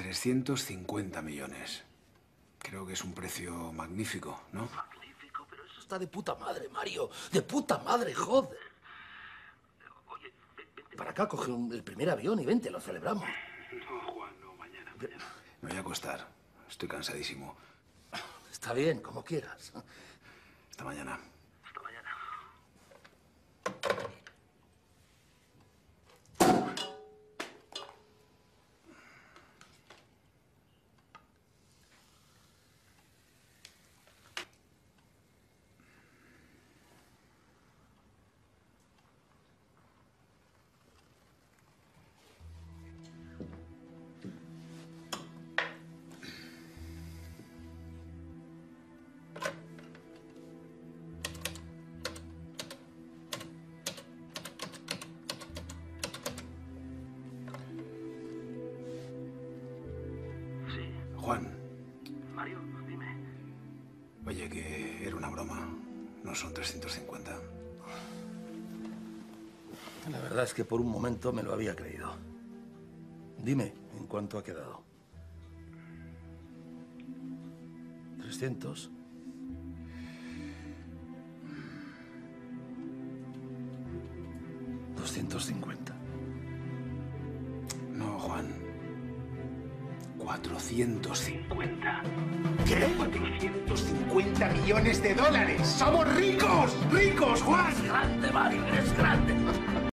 350 millones. Creo que es un precio magnífico, ¿no? Magnífico, pero eso está de puta madre, Mario. De puta madre, joder. Oye, vente para acá, coge el primer avión y vente, lo celebramos. No, Juan, no, mañana. Me voy a acostar. Estoy cansadísimo. Está bien, como quieras. Hasta mañana. Hasta mañana. Juan. Mario, dime. Oye, que era una broma. No son 350. La verdad es que por un momento me lo había creído. Dime, ¿en cuánto ha quedado? 300. $250. No, Juan. 450. ¿Qué? 450 millones de dólares. ¡Somos ricos! ¡Ricos, Juan! Es grande, Mario, es grande.